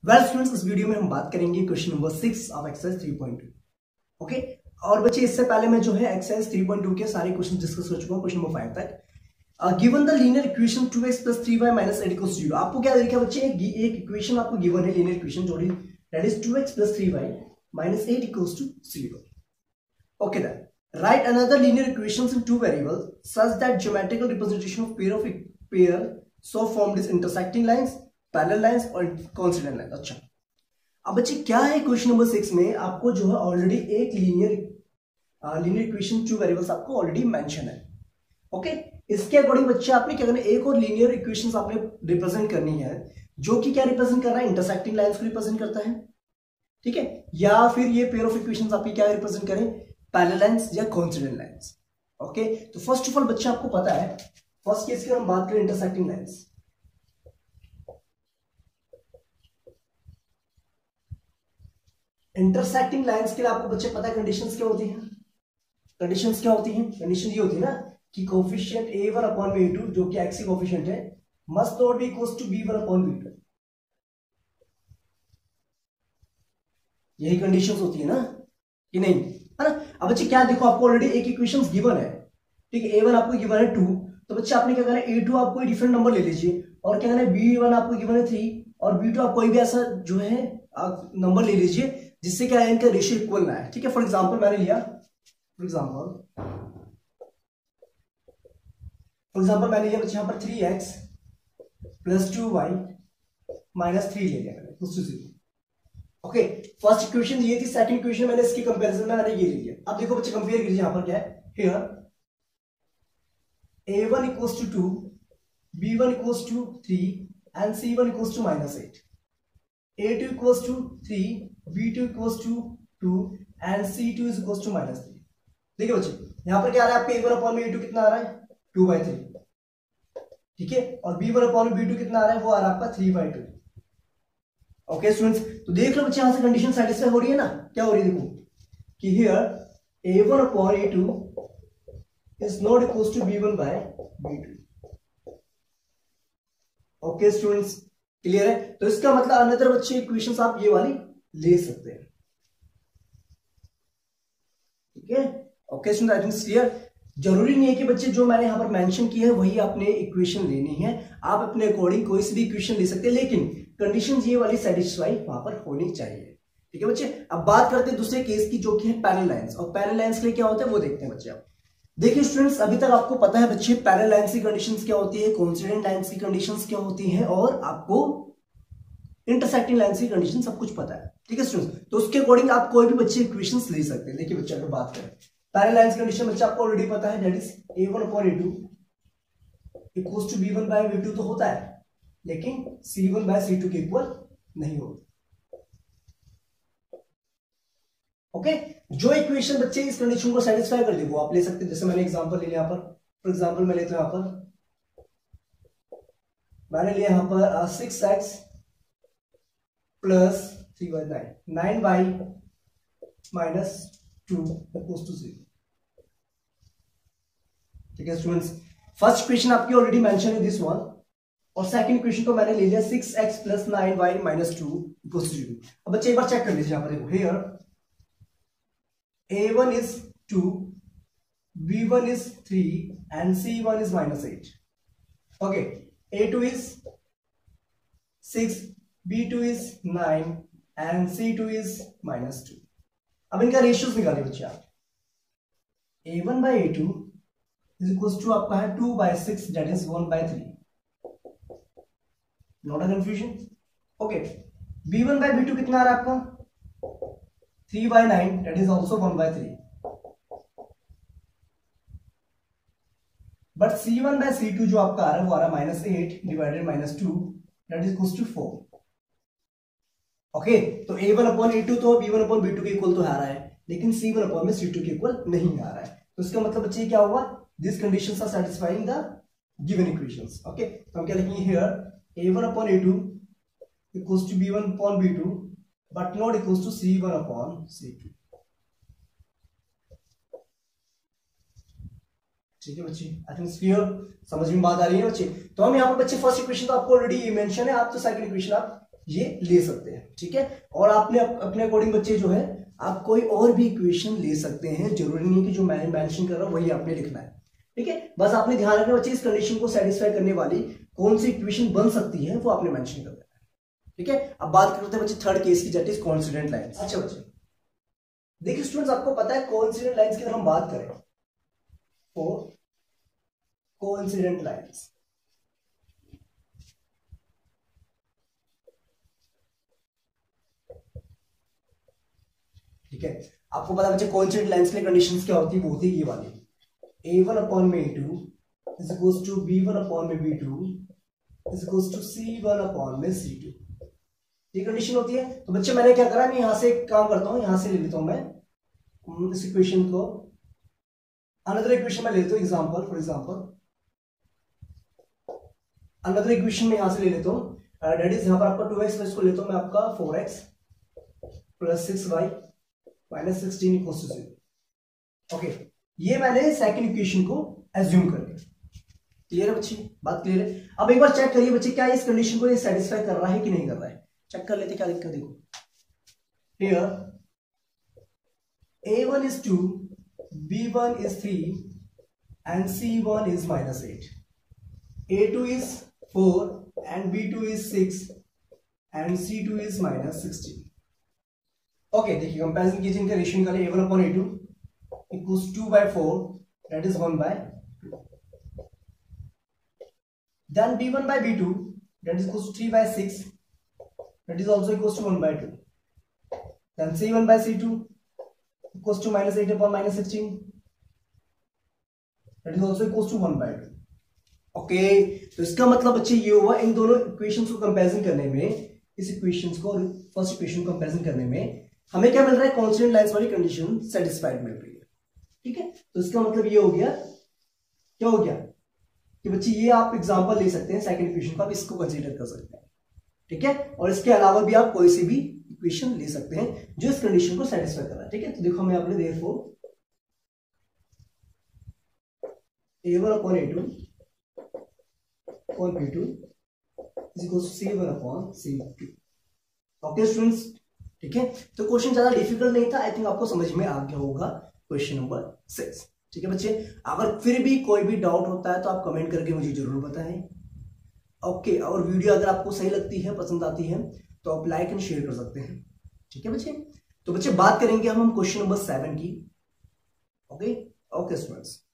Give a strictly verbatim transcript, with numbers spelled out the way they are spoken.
Well students, इस video में हम बात करेंगे question number six of exercise three point two. Okay, और बच्चे इससे पहले मैं जो है एक्सरसाइज थ्री पॉइंट टू के सारे क्वेश्चन डिस्कस कर चुका हूं क्वेश्चन नंबर फाइव तक। Given the linear equation two x plus three y minus eight equals zero. आपको क्या देखा बच्चे, एक इक्वेशन आपको गिवन है, लीनियर इक्वेशन जो that is two x plus three y minus eight equals to zero. Okay then write another linear equations in two variables such that geometrical representation of pair of pair so formed is intersecting lines, parallel lines और consonant lines। अच्छा, अब बच्चे क्या है question number six में आपको जो है ऑलरेडी एक linear linear equation two variables आपको ऑलरेडी मेंशन है। ओके, इसके अकॉर्डिंग बच्चे आपने क्या करना है, एक और लीनियर इक्वेशंस आपने रिप्रेजेंट करनी है जो कि क्या रिप्रेजेंट कर रहा है, इंटरसेक्टिंग लाइंस को रिप्रेजेंट करता है। ठीक है, या फिर ये पेयर ऑफ इक्वेशंस आपकी क्या रिप्रेजेंट करें, पैरेलल लाइंस या कोइंसिडेंट लाइंस। ओके, तो फर्स्ट ऑफ ऑल बच्चे आपको पता है, फर्स्ट केस की हम बात करें इंटरसेक्टिंग लाइंस। इंटरसेक्टिंग लाइंस के लिए आपको बच्चे पता है कंडीशंस क्या होती हैं। कंडीशंस क्या होती हैं, कंडीशन ये होती है ना कि coefficient A one upon B two जो कि एक्स की कोफिशिएंट है must not be equals to B one upon B two. यही कंडीशंस होती है ना कि नहीं, है ना। अब बच्चे क्या देखो, आपको ऑलरेडी एक इक्वेशंस गिवन है, ठीक है, ए वन आपको गिवन है टू, तो बच्चे आपने क्या करना है, ए टू आप कोई डिफरेंट नंबर ले लीजिए और क्या करना है, बी वन आपको गिवन है थ्री और बी टू आप कोई भी ऐसा जो है नंबर ले लीजिए जिससे क्या है, इनका रेशियो इक्वल ना है। ठीक है, फॉर एग्जांपल मैंने लिया, फॉर एग्जांपल फॉर एग्जांपल मैंने लिया बच्चे यहां पर three x plus two y minus three ले लिया मैंने equals to zero. Okay, first equation ये थी, सेकंड इक्वेशन मैंने इसकी कंपैरिजन में मैंने ये ले लिया। अब देखो बच्चे कंपेयर कीजिए, यहां पर क्या है, here A one equals to two, B one equals to three and C one equals to minus eight, A two equals to three, B two equals to two and C two is equals to minus three. देखिए बच्चे यहां पर क्या आ रहा है, आपके A one upon A two कितना आ रहा है, टू बाई थ्री। ठीक है, और B one upon B two कितना आ रहा है, वो आ रहा है आपका three by two. Okay students, तो देख लो बच्चे यहां से कंडीशन सेटिस्फाई हो रही है ना, क्या हो रही है, देखो कि here A one upon A two is not equals to B one by B two. Okay students, clear है। तो इसका मतलब अनदर बच्चे इक्वेशंस आप ये वाली ले सकते हैं। ठीक है, okay student, I think clear. जरूरी नहीं है कि बच्चे जो मैंने यहां पर मेंशन किया है वही आपने इक्वेशन लेनी है, आप अपने अकॉर्डिंग कोई सी भी इक्वेशन ले सकते हैं, लेकिन कंडीशन ये वाली सेटिस्फाई वहां पर होनी चाहिए। ठीक है बच्चे, अब बात करते हैं दूसरे केस की जो कि है पैरेलल लाइंस, और पैरेलल लाइंस के लिए क्या होता है वो देखते हैं बच्चे। आप देखिए स्टूडेंट्स, अभी तक आपको पता है बच्चे पैरेलल लाइंस की कंडीशंस क्या होती है, कोइंसिडेंट लाइंस की कंडीशंस क्या होती है, और आपको इंटरसेक्टिंग लाइंस की कंडीशन सब कुछ पता है। ठीक है स्टूडेंट्स, तो उसके अकॉर्डिंग आप कोई भी बच्चे इक्वेशंस ले सकते हैं। देखिए बच्चे अगर बात करें पैरेलल लाइंस कंडीशन, बच्चे आपको ऑलरेडी पता है, that is A one upon A two equals to B one by B two तो होता है, लेकिन C one by C two के इक्वल नहीं होता। ओके, जो इक्वेशन बच्चे इस कंडीशन को सेटिस्फाई कर दे वो आप ले सकते हैं। जैसे मैंने एग्जांपल ले लिया यहां पर, फॉर एग्जांपल मैं लेता हूं यहां पर, मैंने लिया यहां पर six x plus three y nine, nine y minus two equals to zero. ठीक है स्टूडेंट्स, फर्स्ट इक्वेशन आपकी ऑलरेडी मेंशन है दिस वन, और सेकंड इक्वेशन को मैंने ले लिया six x plus nine y minus two equals to zero. अब बच्चे एक बार चेक कर लीजिए, यहां पर देखो, here A one is two, B one is three and C one is minus eight. Okay, A two is six, B two is nine and C two is minus two. अब इनका ratios निकालिए बच्चे आप, A one by A two is equals to आपका है two by six, that is one by three. Not a confusion. Okay, B one by B two कितना आ रहा है आपका, three by nine, that is also one by three. But C one by C two जो आपका आ रहा है वो आ रहा है minus eight divided minus two, that is equals to four. Okay, तो A one upon A two तो B one upon B two के इक्वल तो आ रहा है, लेकिन सी वन अपॉन में सी टू के इक्वल नहीं आ रहा है। तो इसका मतलब बच्चे क्या होगा, this conditions are satisfying the given equations. Okay, तो हम क्या लिखेंगे, here A one upon A two equals to B one upon B two but not equals to C one upon C two. ठीक है बच्चे, आई थिंक क्लियर, समझ में बात आ रही है बच्चे। तो हम यहाँ पर बच्चे फर्स्ट इक्वेशन तो आपको ऑलरेडी मेंशन है, आप तो सेकंड इक्वेशन आप ये ले सकते हैं, ठीक है। और आपने अपने अकॉर्डिंग बच्चे जो है आप कोई और भी इक्वेशन ले सकते हैं, जरूरी नहीं कि जो मैं मेंशन कर रहा हूं वही आपने लिखना है, ठीक है। बस आपने ध्यान रखना बच्चे इस कंडीशन को सेटिस्फाई करने वाली कौन सी इक्वेशन बन सकती है वो आपने मेंशन कर देना है, ठीक है। अब बात करते हैं बच्चे थर्ड केस की, दैट इज कोइंसिडेंट लाइंस। अच्छा बच्चे देखिए स्टूडेंट्स, आपको पता है कोइंसिडेंट लाइंस की अगर हम बात करें तो कोइंसिडेंट लाइंस, ठीक है। आपको पता है बच्चे कोइंसिडेंट लाइंस के कंडीशंस क्या होती है, वो होती है ये वाली ए वन अपॉन में A two is equals to B one upon में B two is equals to C one upon में सी टू, ये कंडीशन होती है। तो बच्चे मैंने क्या करा, मैं यहां से एक काम करता हूं, यहां से ले लेता हूं मैं इस इक्वेशन को, अनदर इक्वेशन में लेता हूं example, for example another equation में यहां से ले लेता हूं, दैट इज यहां पर आपका टू एक्स, इसको लेता हूं मैं आपका four x plus six y minus sixteen equals to zero. Okay, ये मैंने सेकंड इक्वेशन को एज्यूम कर लिया। क्लियर है बच्चे, बात क्लियर है। अब एक बार चेक करिए बच्चे क्या इस कंडीशन को ये सेटिस्फाई कर रहा है कि नहीं कर रहा है, चेक कर लेते क्या लिखा, देखो here A one is two, B one is three and C one is minus eight, A two is four and B two is six and C two is minus sixteen। Okay देखिए comparison कीजिए इनका, ratio निकालिए A one upon A two equals two by four, that is one by two, then B one by B two that is equals to three by six, that is also equals to one by two, then C one by C two equals to minus eight upon minus sixteen, that is also equals to one by two। Okay okay, तो इसका मतलब बच्चे ये हुआ इन दोनों equations को comparison करने में, इस इक्वेशंस को फर्स्ट इक्वेशन को कंपैरिजन करने में हमें क्या मिल रहा है, कांस्टेंट लाइंस वाली कंडीशन सेटिस्फाइड मिल रही है, ठीक है। तो इसका मतलब ये हो गया, क्या हो गया कि बच्चे ये आप एग्जांपल ले सकते हैं सेकंड इक्वेशन को, आप इसको कंसीडर कर सकते हैं, ठीक है। और इसके अलावा भी आप कोई सी भी इक्वेशन ले सकते हैं जो इस कंडीशन को सेटिस्फाई कर रहा है, ठीक है। तो देखो हमें आपने therefore A one upon A two upon B two is equal to C one upon C two. Okay students, ठीक है। तो क्वेश्चन ज्यादा डिफिकल्ट नहीं था, आई थिंक आपको समझ में आ गया होगा क्वेश्चन नंबर सिक्स, ठीक है बच्चे। अगर फिर भी कोई भी डाउट होता है तो आप कमेंट करके मुझे जरूर बताएं। ओके, और वीडियो अगर आपको सही लगती है, पसंद आती है तो आप लाइक एंड शेयर कर सकते हैं, ठीक है बच्चे। तो बच्चे बात करेंगे हम हम क्वेश्चन नंबर सेवन की। Okay okay students.